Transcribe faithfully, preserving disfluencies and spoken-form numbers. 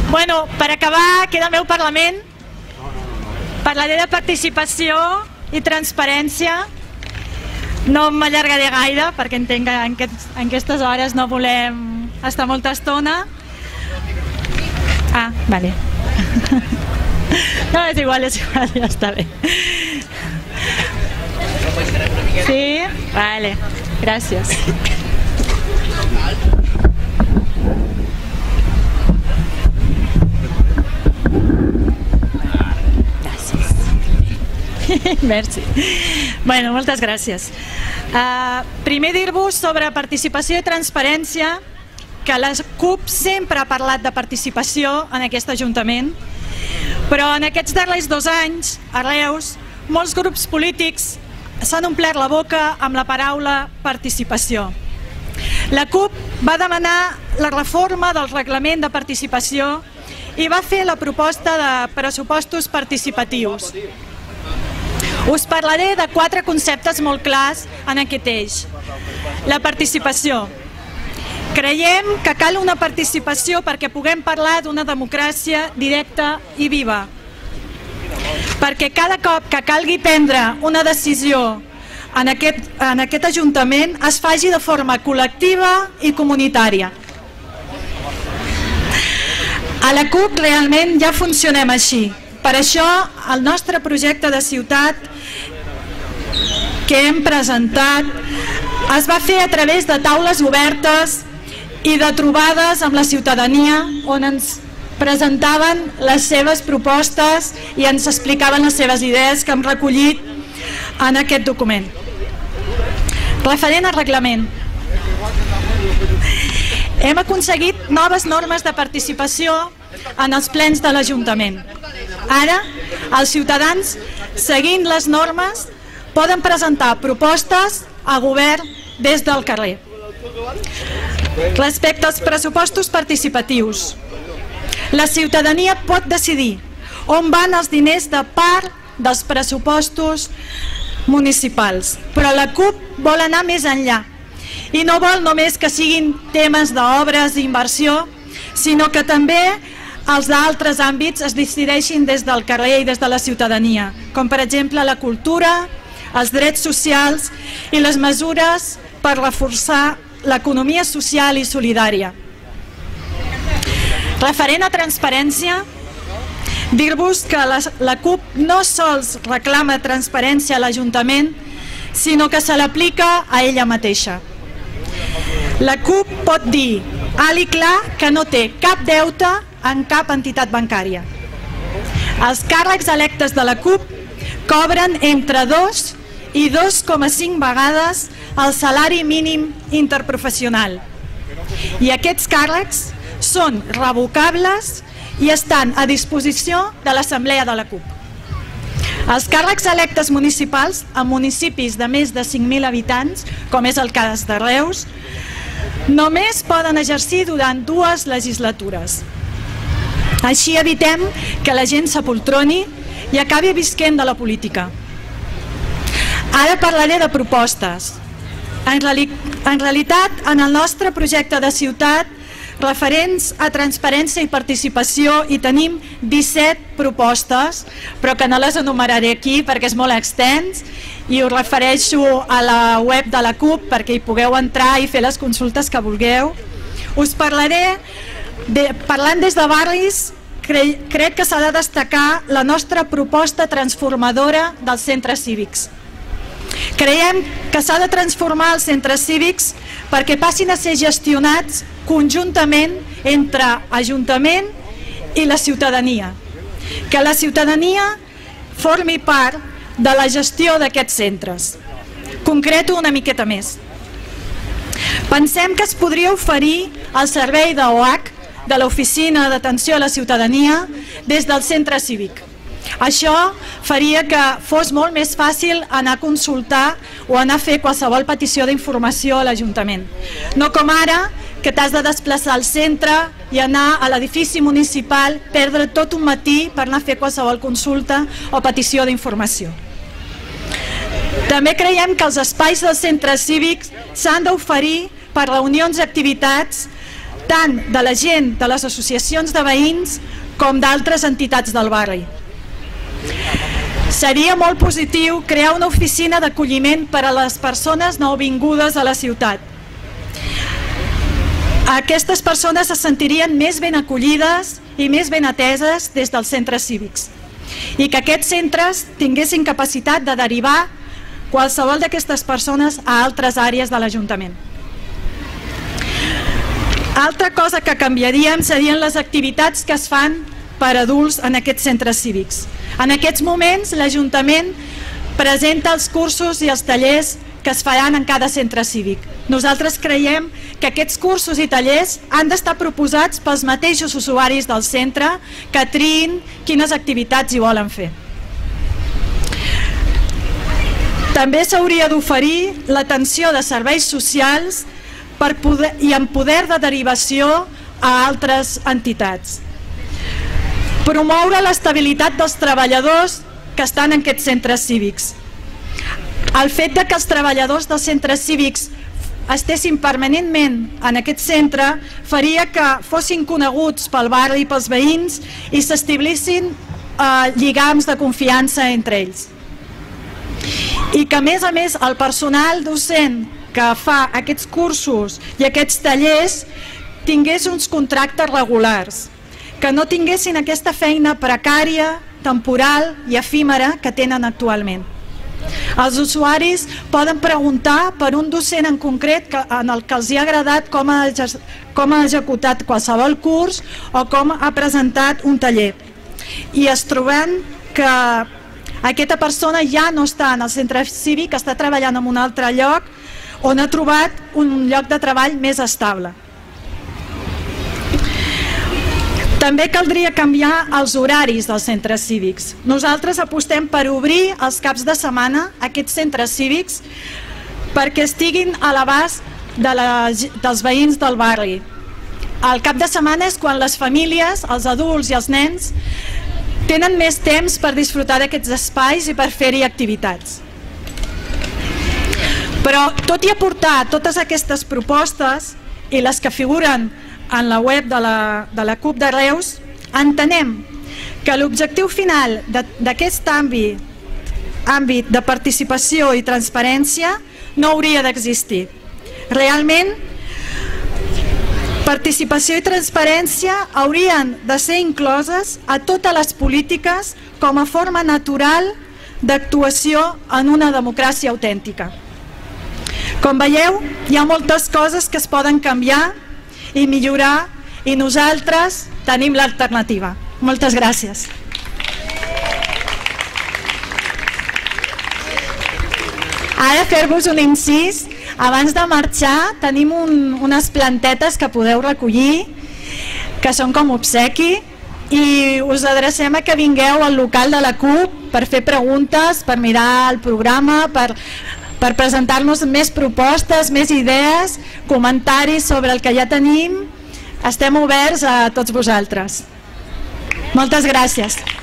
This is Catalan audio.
Bueno, per acabar, queda el meu Parlament. Parlaré de participació i transparència. No m'allargaré gaire, perquè entenc que en, aquest, en aquestes hores no volem estar molta estona. Ah, vale. No, és igual, és igual, ja està bé. Sí? Vale, gràcies. Merci. Bueno, moltes gràcies. Uh, primer dir-vos sobre participació i transparència que la CUP sempre ha parlat de participació en aquest Ajuntament, però en aquests darrers dos anys, a Reus, molts grups polítics s'han omplert la boca amb la paraula participació. La CUP va demanar la reforma del reglament de participació i va fer la proposta de pressupostos participatius. Us parlaré de quatre conceptes molt clars en aquest eix. La participació. Creiem que cal una participació perquè puguem parlar d'una democràcia directa i viva. Perquè cada cop que calgui prendre una decisió en aquest, en aquest Ajuntament es faci de forma col·lectiva i comunitària. A la CUP realment ja funcionem així. Per això el nostre projecte de ciutat que hem presentat es va fer a través de taules obertes i de trobades amb la ciutadania on ens presentaven les seves propostes i ens explicaven les seves idees que hem recollit en aquest document. Referent al reglament. Hem aconseguit noves normes de participació en els plens de l'Ajuntament. Ara, els ciutadans, seguint les normes, poden presentar propostes a govern des del carrer. Respecte als pressupostos participatius, la ciutadania pot decidir on van els diners de part dels pressupostos municipals, però la CUP vol anar més enllà i no vol només que siguin temes d'obres i inversió, sinó que també els d'altres àmbits es decideixin des del carrer i des de la ciutadania, com per exemple la cultura, els drets socials i les mesures per reforçar l'economia social i solidària. Referent a transparència, dir-vos que la, la CUP no sols reclama transparència a l'Ajuntament, sinó que se l'aplica a ella mateixa. La CUP pot dir alt i clar que no té cap deute en cap entitat bancària. Els càrrecs electes de la CUP cobren entre dos i dos coma cinc vegades el salari mínim interprofessional. I aquests càrrecs són revocables i estan a disposició de l'Assemblea de la CUP. Els càrrecs electes municipals en municipis de més de cinc mil habitants, com és el cas de Reus, només poden exercir durant dues legislatures. Així evitem que la gent s'apoltroni i acabi visquent de la política. Ara parlaré de propostes. En, reali en realitat, en el nostre projecte de ciutat, referents a transparència i participació, hi tenim disset propostes, però que no les enumeraré aquí perquè és molt extens i us refereixo a la web de la CUP perquè hi pugueu entrar i fer les consultes que vulgueu. Us parlaré, de, parlant des de barris, cre crec que s'ha de destacar la nostra proposta transformadora dels centres cívics. Creiem que s'ha de transformar els centres cívics perquè passin a ser gestionats conjuntament entre Ajuntament i la ciutadania. Que la ciutadania formi part de la gestió d'aquests centres. Concreto una miqueta més. Pensem que es podria oferir el servei d'O H de l'Oficina d'Atenció a la Ciutadania des del centre cívic. Això faria que fos molt més fàcil anar a consultar o anar a fer qualsevol petició d'informació a l'Ajuntament. No com ara, que t'has de desplaçar al centre i anar a l'edifici municipal, perdre tot un matí per anar a fer qualsevol consulta o petició d'informació. També creiem que els espais dels centres cívics s'han d'oferir per reunions i activitats tant de la gent de les associacions de veïns com d'altres entitats del barri. Seria molt positiu crear una oficina d'acolliment per a les persones nouvingudes a la ciutat. Aquestes persones se sentirien més ben acollides i més ben ateses des dels centres cívics i que aquests centres tinguessin capacitat de derivar qualsevol d'aquestes persones a altres àrees de l'Ajuntament. Altra cosa que canviaríem serien les activitats que es fan per adults en aquests centres cívics. En aquests moments l'Ajuntament presenta els cursos i els tallers que es faran en cada centre cívic. Nosaltres creiem que aquests cursos i tallers han d'estar proposats pels mateixos usuaris del centre que triïn quines activitats hi volen fer. També s'hauria d'oferir l'atenció de serveis socials per poder, i amb poder de derivació a altres entitats. Promoure l'estabilitat dels treballadors que estan en aquests centres cívics. El fet de que els treballadors dels centres cívics estessin permanentment en aquest centre faria que fossin coneguts pel barri i pels veïns i s'establissin eh, lligams de confiança entre ells. I que a més a més el personal docent que fa aquests cursos i aquests tallers tingués uns contractes regulars, que no tinguessin aquesta feina precària, temporal i efímera que tenen actualment. Els usuaris poden preguntar per un docent en concret en el que els ha agradat com ha, com ha executat qualsevol curs o com ha presentat un taller. I es troben que aquesta persona ja no està en el centre cívic, està treballant en un altre lloc on ha trobat un lloc de treball més estable. També caldria canviar els horaris dels centres cívics. Nosaltres apostem per obrir els caps de setmana aquests centres cívics perquè estiguin a l'abast de dels veïns del barri. El cap de setmana és quan les famílies, els adults i els nens tenen més temps per disfrutar d'aquests espais i per fer-hi activitats. Però tot i aportar totes aquestes propostes i les que figuren en la web de la, de la CUP de Reus, entenem que l'objectiu final d'aquest àmbit, àmbit de participació i transparència no hauria d'existir. Realment, participació i transparència haurien de ser incloses a totes les polítiques com a forma natural d'actuació en una democràcia autèntica. Com veieu, hi ha moltes coses que es poden canviar i millorar i nosaltres tenim l'alternativa. Moltes gràcies. Ara fer-vos un incís. Abans de marxar tenim un, unes plantetes que podeu recollir que són com obsequi i us adrecem a que vingueu al local de la CUP per fer preguntes, per mirar el programa, per per presentar-nos més propostes, més idees, comentaris sobre el que ja tenim. Estem oberts a tots vosaltres. Moltes gràcies.